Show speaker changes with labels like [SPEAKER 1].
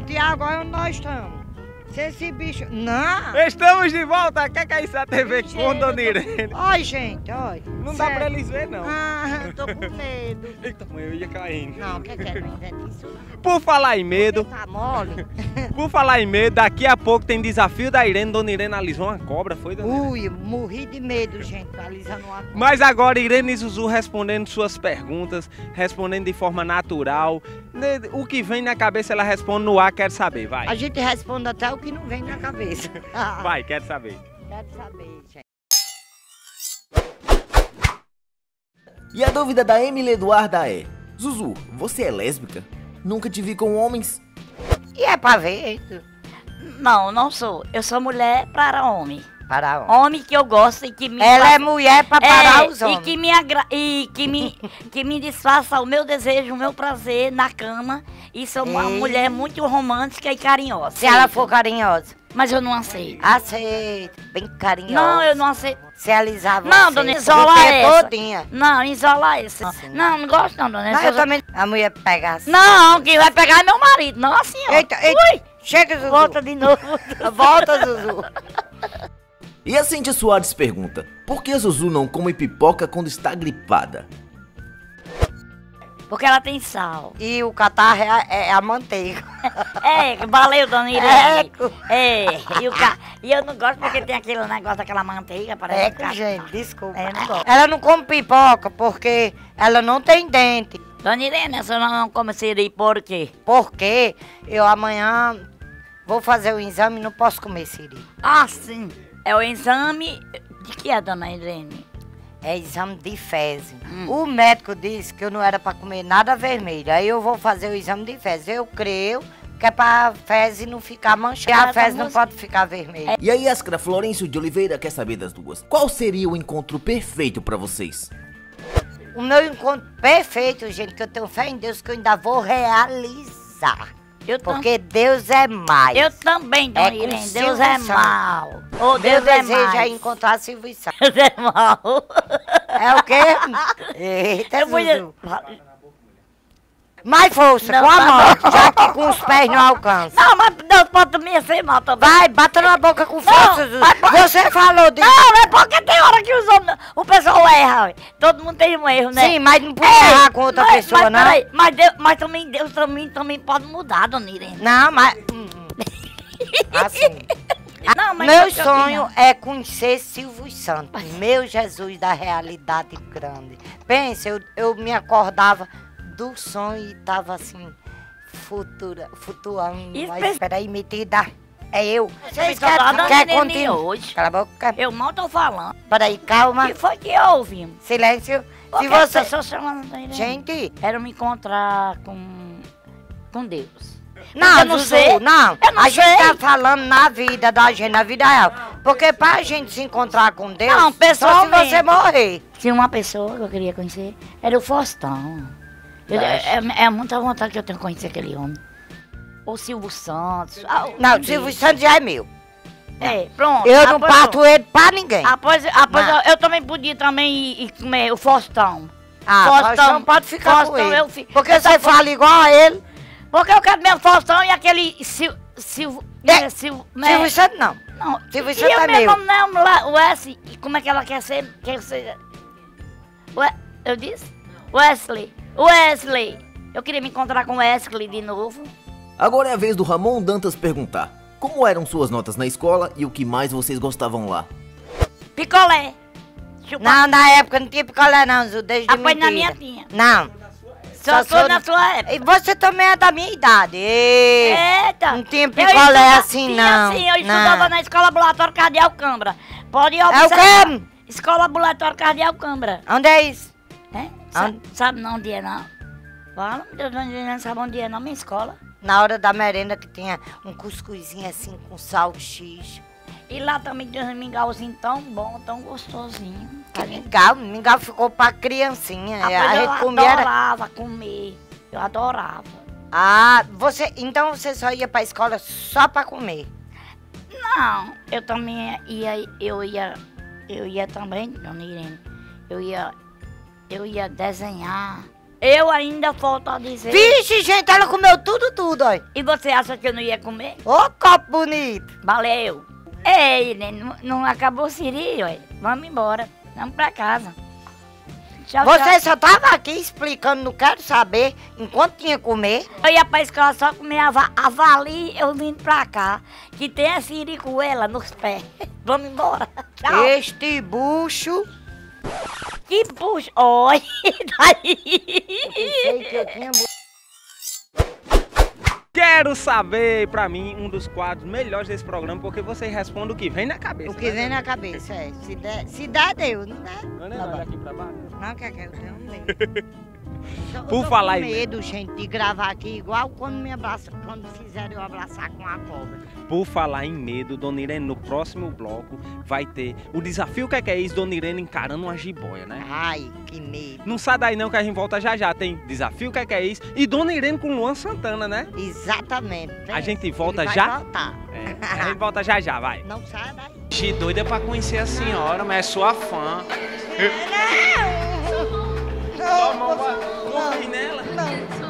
[SPEAKER 1] Pronto, e agora nós estamos. Se esse bicho... Não!
[SPEAKER 2] Estamos de volta, quer que é isso a TV com Dona Irene?
[SPEAKER 1] Olha, gente, olha.
[SPEAKER 2] Não dá pra eles ver, não.
[SPEAKER 1] Ah, eu tô com medo.
[SPEAKER 2] Eita, mãe, eu ia caindo.
[SPEAKER 1] Não, o que é? Não inventa isso.
[SPEAKER 2] Por falar em medo,
[SPEAKER 1] Tá mole?
[SPEAKER 2] por falar em medo, daqui a pouco tem desafio da Irene. Dona Irene alisou uma cobra, foi, Dona Irene?
[SPEAKER 1] Ui, morri de medo, gente, alisando uma cobra.
[SPEAKER 2] Mas agora Irene e Zuzu respondendo suas perguntas, respondendo de forma natural. O que vem na cabeça ela responde no ar, quero saber, vai.
[SPEAKER 1] A gente responde até o que não vem na cabeça.
[SPEAKER 2] Vai, quero saber.
[SPEAKER 1] Quero saber, gente.
[SPEAKER 3] E a dúvida da Emily Eduarda é: Zuzu, você é lésbica? Nunca te vi com homens?
[SPEAKER 1] E é pra ver isso.
[SPEAKER 4] Não, não sou. Eu sou mulher para homem.
[SPEAKER 1] Para onde?
[SPEAKER 4] Homem que eu gosto e que me
[SPEAKER 1] Ela
[SPEAKER 4] faça-
[SPEAKER 1] é mulher pra parar os
[SPEAKER 4] E
[SPEAKER 1] homens.
[SPEAKER 4] que me desfaça o meu desejo, o meu prazer na cama. E sou uma
[SPEAKER 1] Ei.
[SPEAKER 4] mulher muito romântica e carinhosa.
[SPEAKER 1] Se ela for carinhosa.
[SPEAKER 4] Mas eu não aceito.
[SPEAKER 1] Aceita. Bem carinhosa.
[SPEAKER 4] Não, eu não aceito.
[SPEAKER 1] Se alisar você.
[SPEAKER 4] Não, dona,
[SPEAKER 1] o
[SPEAKER 4] isola
[SPEAKER 1] tempo
[SPEAKER 4] essa.
[SPEAKER 1] todinha.
[SPEAKER 4] Não, isola esse. Não, não gosto não, dona.
[SPEAKER 1] Não, eu também... A mulher pega assim.
[SPEAKER 4] Não, quem vai pegar é meu marido, não a senhora.
[SPEAKER 1] Eita, eita.
[SPEAKER 4] Ui,
[SPEAKER 1] Chega, Zuzu.
[SPEAKER 4] volta de novo.
[SPEAKER 1] Volta, Zuzu.
[SPEAKER 3] E a Cíntia Soares pergunta: por que Zuzu não come pipoca quando está gripada?
[SPEAKER 4] Porque ela tem sal.
[SPEAKER 1] E o catarro é a manteiga.
[SPEAKER 4] Valeu, dona Irene.
[SPEAKER 1] Eco.
[SPEAKER 4] E eu não gosto porque tem aquele negócio daquela manteiga, parece
[SPEAKER 1] Eco, gente, desculpa.
[SPEAKER 4] Eu não gosto.
[SPEAKER 1] Ela não come pipoca porque ela não tem dente.
[SPEAKER 4] Dona Irene, a senhora não come siri por quê?
[SPEAKER 1] Porque eu amanhã vou fazer o exame e não posso comer siri.
[SPEAKER 4] Ah, sim. É o exame de que é, dona Irene?
[SPEAKER 1] É exame de fezes. O médico disse que eu não era para comer nada vermelho. Aí eu vou fazer o exame de fezes. Eu creio que é para fezes não ficar manchada. A fezes não pode ficar vermelha.
[SPEAKER 3] E a Yáscara Florencio de Oliveira quer saber das duas: qual seria o encontro perfeito pra vocês?
[SPEAKER 1] O meu encontro perfeito, gente, que eu tenho fé em Deus que eu ainda vou realizar. Porque Deus é mais.
[SPEAKER 4] Eu também, dona
[SPEAKER 1] com
[SPEAKER 4] Irene.
[SPEAKER 1] Silvio
[SPEAKER 4] Deus é
[SPEAKER 1] Santos.
[SPEAKER 4] mal. Oh,
[SPEAKER 1] Meu
[SPEAKER 4] Deus é
[SPEAKER 1] desejo é
[SPEAKER 4] mais.
[SPEAKER 1] encontrar Silvio Santos.
[SPEAKER 4] Deus é mal.
[SPEAKER 1] É o quê? Eita,
[SPEAKER 4] Eu fui...
[SPEAKER 1] Zuzu. Mais força,
[SPEAKER 4] Não,
[SPEAKER 1] com a
[SPEAKER 4] tá
[SPEAKER 1] mão,
[SPEAKER 4] bom.
[SPEAKER 1] já que com os pés não alcança.
[SPEAKER 4] Não, mas Deus pode me ser mal também.
[SPEAKER 1] Vai, bata na boca com força, Zuzu.
[SPEAKER 4] mas-
[SPEAKER 1] Você falou de...
[SPEAKER 4] Não, é porque tem hora que os homens, o pessoal erra. Ué. Todo mundo tem um erro, né?
[SPEAKER 1] Sim, mas não pode errar com outra pessoa, não.
[SPEAKER 4] Peraí, mas também Deus também pode mudar, dona Irene.
[SPEAKER 1] Não, mas... Assim.
[SPEAKER 4] Não, mas
[SPEAKER 1] Meu
[SPEAKER 4] eu tenho
[SPEAKER 1] sonho
[SPEAKER 4] opinião.
[SPEAKER 1] é conhecer Silvio Santos, meu Jesus da realidade grande. Pensa, eu me acordava do sonho e tava assim, flutuando.
[SPEAKER 4] Isso
[SPEAKER 1] Mas
[SPEAKER 4] pensa-
[SPEAKER 1] espera aí, metida. É eu. Vocês
[SPEAKER 4] Só tá dando
[SPEAKER 1] quer
[SPEAKER 4] neném
[SPEAKER 1] continuar?
[SPEAKER 4] hoje.
[SPEAKER 1] Cala a boca.
[SPEAKER 4] Eu mal tô falando.
[SPEAKER 1] Peraí, calma.
[SPEAKER 4] O que foi que houve?
[SPEAKER 1] Silêncio.
[SPEAKER 4] Por
[SPEAKER 1] Se
[SPEAKER 4] que
[SPEAKER 1] você...
[SPEAKER 4] as pessoas chamando dona Irene?
[SPEAKER 1] Gente...
[SPEAKER 4] Era me encontrar com Deus.
[SPEAKER 1] Não,
[SPEAKER 4] eu não
[SPEAKER 1] Zuzu,
[SPEAKER 4] sei.
[SPEAKER 1] não.
[SPEAKER 4] Eu não
[SPEAKER 1] a gente
[SPEAKER 4] sei.
[SPEAKER 1] tá falando na vida da gente, na vida real. Porque pra gente se encontrar com Deus,
[SPEAKER 4] Não,
[SPEAKER 1] só se
[SPEAKER 4] pessoalmente.
[SPEAKER 1] você morrer.
[SPEAKER 4] Tinha uma pessoa que eu queria conhecer, era o Faustão. É muita vontade que eu tenho de conhecer aquele homem. O Silvio Santos.
[SPEAKER 1] Não, o Silvio Santos já é meu.
[SPEAKER 4] Pronto.
[SPEAKER 1] Eu não
[SPEAKER 4] Após-
[SPEAKER 1] parto ele pra ninguém.
[SPEAKER 4] Após
[SPEAKER 1] Não.
[SPEAKER 4] eu também podia também ir comer o Faustão.
[SPEAKER 1] Faustão pode ficar
[SPEAKER 4] Faustão,
[SPEAKER 1] com ele.
[SPEAKER 4] eu fico.
[SPEAKER 1] Porque você fala igual a ele.
[SPEAKER 4] Porque eu quero mesmo Faustão e aquele Silvio
[SPEAKER 1] Silvio Santos não.
[SPEAKER 4] Não,
[SPEAKER 1] Silvio
[SPEAKER 4] e
[SPEAKER 1] Santos
[SPEAKER 4] eu
[SPEAKER 1] é
[SPEAKER 4] mesmo
[SPEAKER 1] meu.
[SPEAKER 4] não, o S, e como é que ela quer ser? Eu disse? Wesley. Eu queria me encontrar com o Wesley de novo.
[SPEAKER 3] Agora é a vez do Ramon Dantas perguntar: como eram suas notas na escola e o que mais vocês gostavam lá?
[SPEAKER 4] Picolé.
[SPEAKER 1] Não, na época não tinha picolé não, Zu, desde
[SPEAKER 4] Após na
[SPEAKER 1] mentira.
[SPEAKER 4] minha tinha.
[SPEAKER 1] Não.
[SPEAKER 4] Só
[SPEAKER 1] sou
[SPEAKER 4] sou na sua época.
[SPEAKER 1] E você também é da minha idade.
[SPEAKER 4] Eita.
[SPEAKER 1] Não tinha
[SPEAKER 4] Eu
[SPEAKER 1] picolé
[SPEAKER 4] estudava-
[SPEAKER 1] assim,
[SPEAKER 4] tinha
[SPEAKER 1] não.
[SPEAKER 4] Sim, eu estudava
[SPEAKER 1] Não.
[SPEAKER 4] na Escola Ambulatório Cardeal Câmara. Pode
[SPEAKER 1] É o
[SPEAKER 4] observar.
[SPEAKER 1] quê?
[SPEAKER 4] Escola Ambulatório Cardeal Câmara.
[SPEAKER 1] Onde é isso?
[SPEAKER 4] Sabe não onde é não? Fala, Deus não sabe onde é não, minha escola.
[SPEAKER 1] Na hora da merenda que tinha um cuscuzinho assim com salsicha.
[SPEAKER 4] E lá também tem uns mingauzinhos tão bom, tão gostosinho.
[SPEAKER 1] Mingau ficou pra criancinha.
[SPEAKER 4] Pois
[SPEAKER 1] A
[SPEAKER 4] eu
[SPEAKER 1] gente comia.
[SPEAKER 4] adorava comer. Eu adorava.
[SPEAKER 1] Ah, então você só ia pra escola só pra comer?
[SPEAKER 4] Não, eu também eu ia também, dona Irene. Eu ia desenhar, Eu ainda falto a dizer.
[SPEAKER 1] Vixe, gente, ela comeu tudo, ó.
[SPEAKER 4] E você acha que eu não ia comer?
[SPEAKER 1] Ô, copo bonito.
[SPEAKER 4] Valeu. Ei, não acabou o siri, ué. Vamos embora. Vamos pra casa. Tchau,
[SPEAKER 1] Você
[SPEAKER 4] tchau.
[SPEAKER 1] só tava aqui explicando, não quero saber, enquanto tinha que comer.
[SPEAKER 4] Eu ia pra escola só comer avali, eu vim pra cá, que tem a siricuela nos pés. Vamos embora. Tchau.
[SPEAKER 1] Este bucho.
[SPEAKER 4] Que puxa. Oi, daí.
[SPEAKER 1] Pensei que eu tinha
[SPEAKER 2] Quero saber, pra mim, um dos quadros melhores desse programa, porque você responde o que vem na cabeça.
[SPEAKER 1] O que vem na cabeça, é. Se der, deu. Não der.
[SPEAKER 2] Olha aqui pra baixo.
[SPEAKER 1] Não, que eu tenho medo.
[SPEAKER 2] Por falar em
[SPEAKER 1] medo, gente, de gravar aqui, igual quando fizeram eu abraçar com a cobra.
[SPEAKER 2] Por falar em medo, Dona Irene, no próximo bloco vai ter o desafio que é isso, Dona Irene encarando uma jiboia, né?
[SPEAKER 1] Ai, que medo.
[SPEAKER 2] Não sai daí não que a gente volta já já. Tem desafio que é isso e Dona Irene com Luan Santana, né?
[SPEAKER 1] Exatamente.
[SPEAKER 2] A gente volta
[SPEAKER 1] Ele
[SPEAKER 2] já?
[SPEAKER 1] vai voltar.
[SPEAKER 2] É, a gente volta já já, vai.
[SPEAKER 1] Não sai daí.
[SPEAKER 2] Gente doida pra conhecer a senhora, mas é sua fã.
[SPEAKER 1] Não!
[SPEAKER 2] Não, não, não, não, não, não,
[SPEAKER 1] Não.